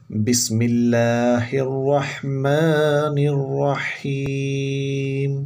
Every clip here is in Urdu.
بسم اللہ الرحمن الرحیم۔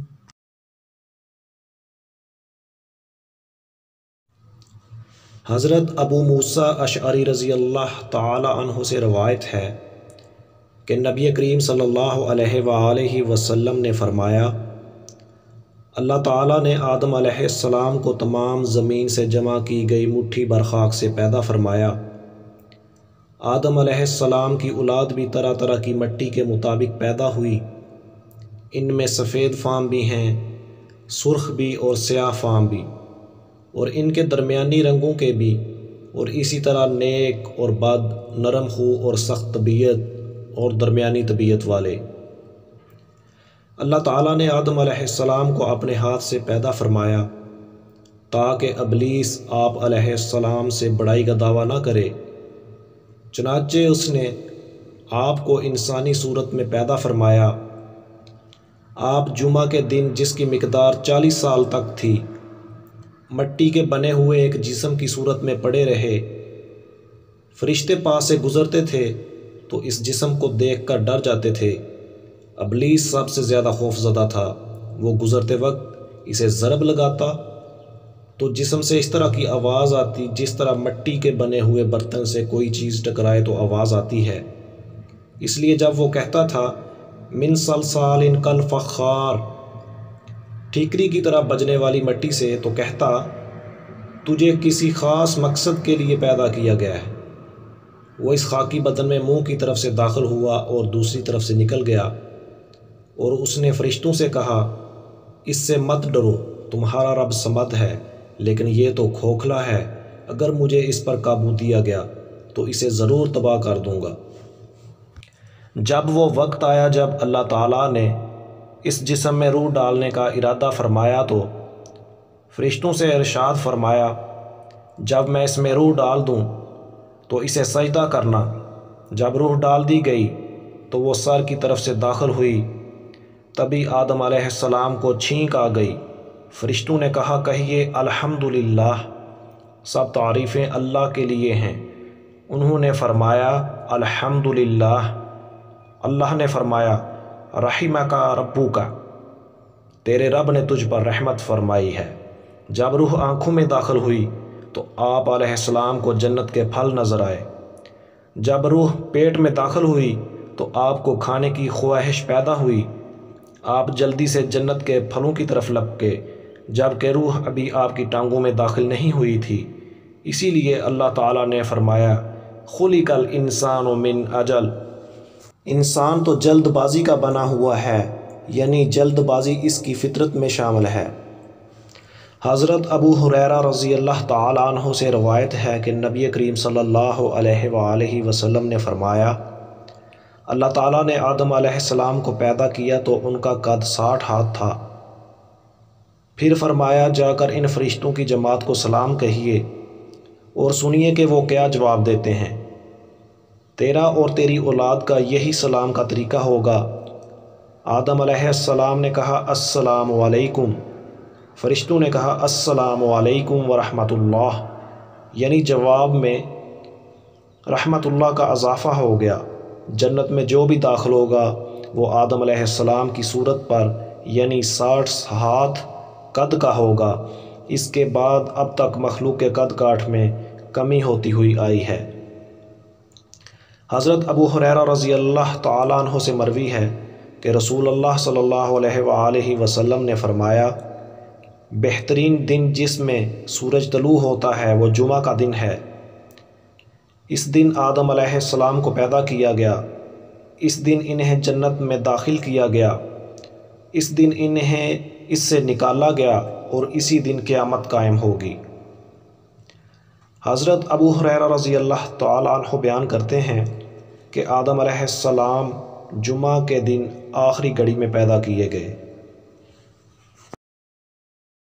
حضرت ابو موسیٰ اشعری رضی اللہ تعالی عنہ سے روایت ہے کہ نبی کریم صلی اللہ علیہ وآلہ وسلم نے فرمایا، اللہ تعالیٰ نے آدم علیہ السلام کو تمام زمین سے جمع کی گئی مٹھی بھر خاک سے پیدا فرمایا۔ آدم علیہ السلام کی اولاد بھی طرح طرح کی مٹی کے مطابق پیدا ہوئی، ان میں سفید فام بھی ہیں، سرخ بھی اور سیاہ فام بھی، اور ان کے درمیانی رنگوں کے بھی، اور اسی طرح نیک اور بد، نرم خو اور سخت طبیعت اور درمیانی طبیعت والے۔ اللہ تعالیٰ نے آدم علیہ السلام کو اپنے ہاتھ سے پیدا فرمایا تاکہ ابلیس آپ علیہ السلام سے بڑائی کا دعویٰ نہ کرے، چنانچہ اس نے آپ کو انسانی صورت میں پیدا فرمایا۔ آپ جمعہ کے دن، جس کی مقدار 40 سال تک تھی، مٹی کے بنے ہوئے ایک جسم کی صورت میں پڑے رہے۔ فرشتے پاس سے گزرتے تھے تو اس جسم کو دیکھ کر ڈر جاتے تھے۔ ابلیس سب سے زیادہ خوف زدہ تھا، وہ گزرتے وقت اسے ضرب لگاتا تو جسم سے اس طرح کی آواز آتی جس طرح مٹی کے بنے ہوئے برتن سے کوئی چیز ٹکرائے تو آواز آتی ہے۔ اس لیے جب وہ کہتا تھا من صلصال کالفخار، ٹھیکری کی طرح بجنے والی مٹی سے، تو کہتا تجھے کسی خاص مقصد کے لیے پیدا کیا گیا ہے۔ وہ اس خاکی بدن میں منہ کی طرف سے داخل ہوا اور دوسری طرف سے نکل گیا، اور اس نے فرشتوں سے کہا اس سے مت ڈرو، تمہارا رب صمد ہے، لیکن یہ تو کھوکھلا ہے، اگر مجھے اس پر قابو دیا گیا تو اسے ضرور تباہ کر دوں گا۔ جب وہ وقت آیا جب اللہ تعالیٰ نے اس جسم میں روح ڈالنے کا ارادہ فرمایا تو فرشتوں سے ارشاد فرمایا، جب میں اس میں روح ڈال دوں تو اسے سجدہ کرنا۔ جب روح ڈال دی گئی تو وہ سر کی طرف سے داخل ہوئی، تبھی آدم علیہ السلام کو چھینک آ گئی۔ فرشتوں نے کہا کہیے الحمدللہ، سب تعریفیں اللہ کے لیے ہیں۔ انہوں نے فرمایا الحمدللہ۔ اللہ نے فرمایا رحمک ربک، تیرے رب نے تجھ پر رحمت فرمائی ہے۔ جب روح آنکھوں میں داخل ہوئی تو آپ علیہ السلام کو جنت کے پھل نظر آئے۔ جب روح پیٹ میں داخل ہوئی تو آپ کو کھانے کی خواہش پیدا ہوئی۔ آپ جلدی سے جنت کے پھلوں کی طرف لپکے، جبکہ روح ابھی آپ کی ٹانگوں میں داخل نہیں ہوئی تھی۔ اسی لیے اللہ تعالیٰ نے فرمایا خلق الانسان من عجل، انسان تو جلد بازی کا بنا ہوا ہے، یعنی جلد بازی اس کی فطرت میں شامل ہے۔ حضرت ابو ہریرہ رضی اللہ تعالیٰ عنہ سے روایت ہے کہ نبی کریم صلی اللہ علیہ وآلہ وسلم نے فرمایا، اللہ تعالیٰ نے آدم علیہ السلام کو پیدا کیا تو ان کا قد 60 ہاتھ تھا۔ پھر فرمایا جا کر ان فرشتوں کی جماعت کو سلام کہیے اور سنیے کہ وہ کیا جواب دیتے ہیں۔ تیرا اور تیری اولاد کا یہی سلام کا طریقہ ہوگا۔ آدم علیہ السلام نے کہا السلام علیکم، فرشتوں نے کہا السلام علیکم ورحمۃ اللہ، یعنی جواب میں رحمت اللہ کا اضافہ ہو گیا۔ جنت میں جو بھی داخل ہوگا وہ آدم علیہ السلام کی صورت پر، یعنی 60 ہاتھ قد کا ہوگا۔ اس کے بعد اب تک مخلوق کے قد کاٹ میں کمی ہوتی ہوئی آئی ہے۔ حضرت ابو ہریرہ رضی اللہ تعالیٰ عنہ سے مروی ہے کہ رسول اللہ صلی اللہ علیہ وآلہ وسلم نے فرمایا، بہترین دن جس میں سورج طلوع ہوتا ہے وہ جمعہ کا دن ہے۔ اس دن آدم علیہ السلام کو پیدا کیا گیا، اس دن انہیں جنت میں داخل کیا گیا، اس دن انہیں اس سے نکالا گیا، اور اسی دن قیامت قائم ہوگی۔ حضرت ابو ہریرہ رضی اللہ تعالیٰ عنہ بیان کرتے ہیں کہ آدم علیہ السلام جمعہ کے دن آخری گھڑی میں پیدا کیے گئے۔